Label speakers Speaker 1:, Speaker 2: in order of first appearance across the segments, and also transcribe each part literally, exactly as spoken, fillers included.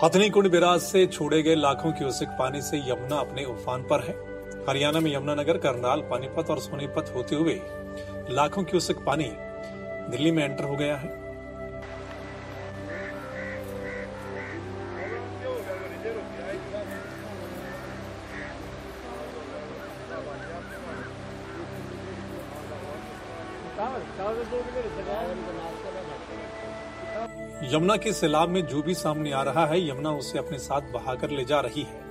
Speaker 1: Hathnikund barrage से छोड़े गए लाखों क्यूसेक पानी से यमुना अपने उफान पर है। हरियाणा में यमुनानगर, करनाल, पानीपत और सोनीपत होते हुए लाखों क्यूसेक पानी दिल्ली में एंटर हो गया है। यमुना के सैलाब में जो भी सामने आ रहा है, यमुना उसे अपने साथ बहाकर ले जा रही है।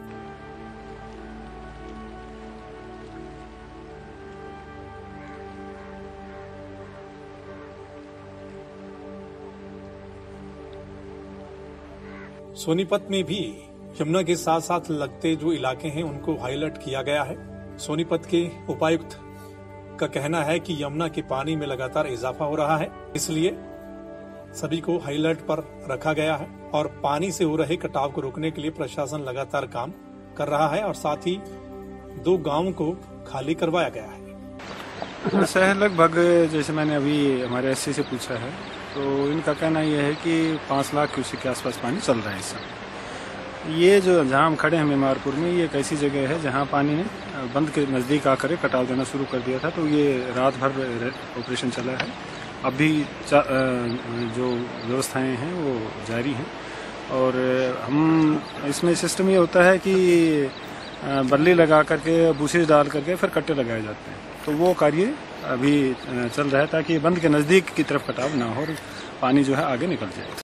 Speaker 1: सोनीपत में भी यमुना के साथ साथ लगते जो इलाके हैं उनको हाई अलर्ट किया गया है। सोनीपत के उपायुक्त का कहना है कि यमुना के पानी में लगातार इजाफा हो रहा है, इसलिए सभी को हाई अलर्ट पर रखा गया है और पानी से हो रहे कटाव को रोकने के लिए प्रशासन लगातार काम कर रहा है और साथ ही दो गांवों को खाली करवाया गया है।
Speaker 2: शहर लगभग, जैसे मैंने अभी हमारे एससी से पूछा है, तो इनका कहना यह है कि पाँच लाख क्यूसेक के आसपास पानी चल रहा है इस समय। ये जो जहां हम खड़े हैं मेमारपुर में, ये एक ऐसी जगह है जहां पानी ने बंद के नज़दीक आकर कटाव देना शुरू कर दिया था, तो ये रात भर ऑपरेशन चला है। अभी जो व्यवस्थाएं हैं वो जारी हैं और हम इसमें सिस्टम ये होता है कि बल्ली लगा करके, बूसेज डाल करके फिर कट्टे लगाए जाते हैं, तो वो कार्य अभी चल रहा है ताकि बंद के नज़दीक की तरफ कटाव ना हो और पानी जो है आगे निकल जाए।